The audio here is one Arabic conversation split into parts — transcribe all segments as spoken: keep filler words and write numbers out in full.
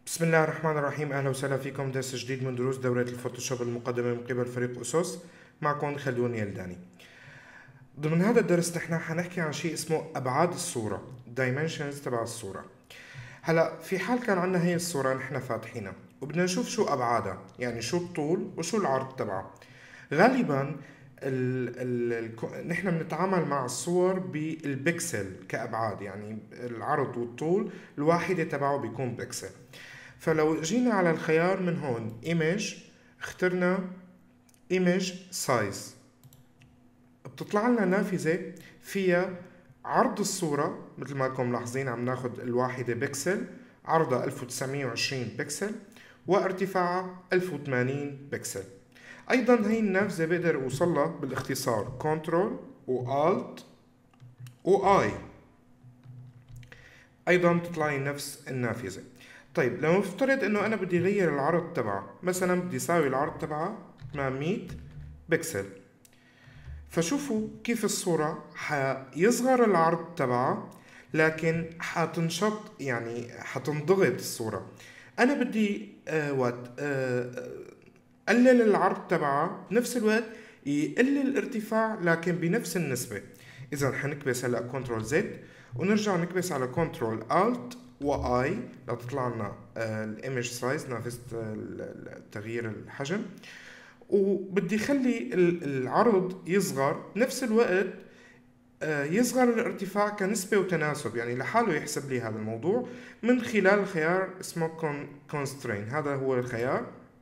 بسم الله الرحمن الرحيم. أهلا وسهلا فيكم درس جديد من دروس دورة الفوتوشوب المقدمة من قبل فريق أسس. معكم خلدون يلداني. ضمن هذا الدرس نحن حنحكي عن شيء اسمه أبعاد الصورة Dimensions تبع الصورة. هلا في حال كان عنا هي الصورة نحن فاتحينها وبدنا نشوف شو أبعادها، يعني شو الطول وشو العرض تبعها. غالبا ال ال ال نحن بنتعامل مع الصور بالبكسل كأبعاد، يعني العرض والطول الواحدة تبعه بيكون بكسل. فلو جينا على الخيار من هون Image، اخترنا Image Size، بتطلع لنا نافذة فيها عرض الصورة مثل ما انكم ملاحظين عم ناخد الواحدة بكسل، عرضها ألف وتسعمية وعشرين بكسل وارتفاعها ألف وثمانين بكسل. ايضا هي النافذة بقدر اوصلها بالاختصار Ctrl و Alt و I، ايضا بتطلع لي نفس النافذة. طيب لو نفترض انه انا بدي اغير العرض تبعها، مثلا بدي اساوي العرض تبعها ثمانمية بكسل، فشوفوا كيف الصورة حيصغر العرض تبعها لكن حتنشط، يعني حتنضغط الصورة. انا بدي آه وات آه قلل العرض تبعها بنفس الوقت يقلل الارتفاع لكن بنفس النسبة. اذا حنكبس هلا كنترول زد ونرجع نكبس على كنترول الت واي لتطلع لنا الايمج سايز، نافذة تغيير الحجم. وبدي خلي العرض يصغر بنفس الوقت يصغر الارتفاع كنسبة وتناسب، يعني لحاله يحسب لي هذا الموضوع من خلال خيار اسمه constraint. هذا هو الخيار،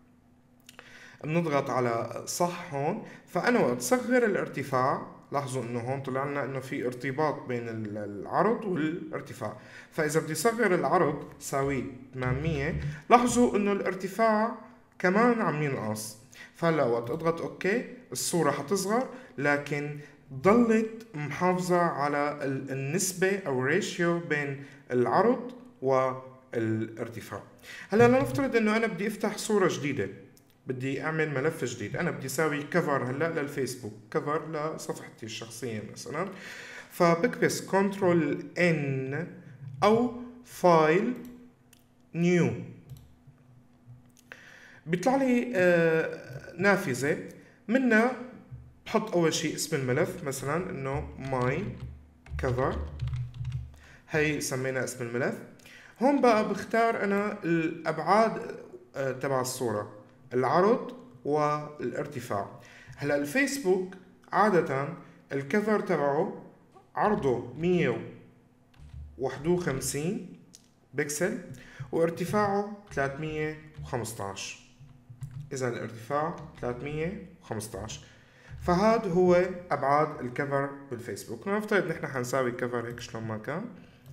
بنضغط على صح هون. فأنا وقت صغر الارتفاع، لاحظوا انه هون طلع لنا انه في ارتباط بين العرض والارتفاع، فاذا بدي صغر العرض ساوي ثمانمية، لاحظوا انه الارتفاع كمان عم ينقص. فهلا وقت اضغط اوكي الصورة حتصغر لكن ضلت محافظة على النسبة او ريشيو بين العرض والارتفاع. هلا لنفترض انه انا بدي افتح صورة جديدة، بدي اعمل ملف جديد، انا بدي اسوي كفر هلا للفيسبوك، كفر لصفحتي الشخصيه مثلا. فبكبس كنترول ان او فايل نيو، بيطلع لي آه نافذه منها بحط اول شيء اسم الملف، مثلا انه ماي كفر، هي سمينا اسم الملف. هون بقى بختار انا الابعاد آه تبع الصوره، العرض والارتفاع. هلا الفيسبوك عادة الكفر تبعه عرضه مية وواحد وخمسين بكسل وارتفاعه ثلاثمية وخمسطعش. اذا الارتفاع ثلاثمية وخمسطعش، فهذا هو ابعاد الكفر بالفيسبوك. نفترض نحن حنساوي كفر هيك شلون ما كان،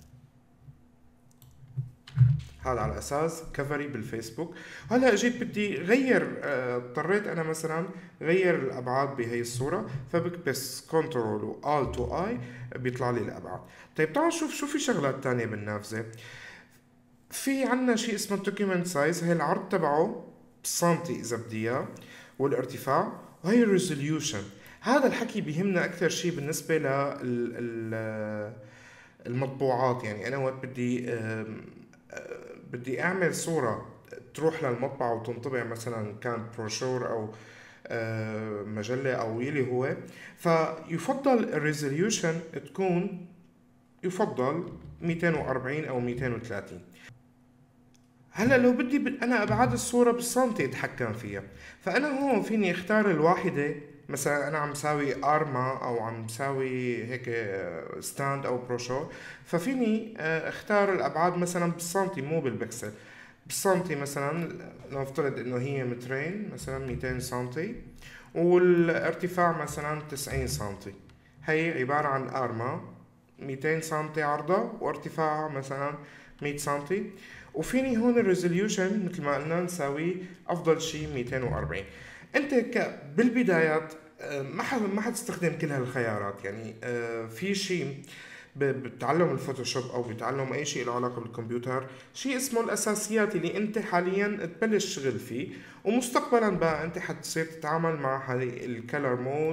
هذا على اساس كفري بالفيسبوك. هلا اجيت بدي غير، اضطريت انا مثلا غير الابعاد بهي الصوره، فبكبس كنترول والت واي بيطلع لي الابعاد. طيب تعالوا نشوف شو في شغلات تانية بالنافذه. في عنا شيء اسمه دوكيومنت سايز، هي العرض تبعه بالسنتي اذا بدي اياه، والارتفاع، وهي الريزوليوشن. هذا الحكي بيهمنا اكثر شيء بالنسبه لل المطبوعات. يعني انا وقت بدي بدي اعمل صورة تروح للمطبعة وتنطبع، مثلا كان بروشور او مجلة او يلي هو، فيفضل الريزوليوشن تكون يفضل مئتين وأربعين او مئتين وثلاثين. هلا لو بدي انا ابعاد الصورة بالسنتي اتحكم فيها، فانا هون فيني اختار الواحدة. مثلا انا عم ساوي ارما او عم ساوي هيك ستاند او بروشور، ففيني اختار الابعاد مثلا بالسنتي مو بالبكسل. بالسنتي مثلا نفترض انه هي مترين، مثلا مئتين سنتي، والارتفاع مثلا تسعين سنتي. هي عبارة عن ارما مئتين سنتي عرضها وارتفاعها مثلا مئة سنتي. وفيني هون الريزوليوشن مثل ما قلنا نساوي افضل شيء مئتين وأربعين. انت ك بالبدايات ما حد ما حتستخدم كل هالخيارات، يعني في شيء بتعلم الفوتوشوب او بتعلم اي شيء له علاقه بالكمبيوتر، شيء اسمه الاساسيات اللي انت حاليا تبلش شغل فيه، ومستقبلا بقى انت حتصير تتعامل مع هاي الكلر مود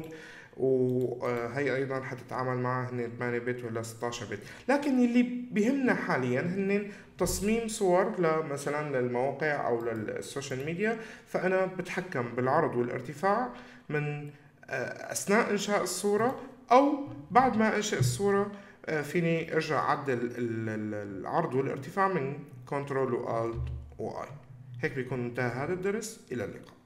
وهي ايضا حتتعامل معها هن ثمانية بت ولا ستاشر بت. لكن اللي بيهمنا حاليا هن تصميم صور مثلا للمواقع او للسوشيال ميديا، فانا بتحكم بالعرض والارتفاع من اثناء انشاء الصورة او بعد ما انشئ الصورة. فيني ارجع اعدل العرض والارتفاع من كنترول و الت و اي. هيك بيكون انتهى هذا الدرس. الى اللقاء.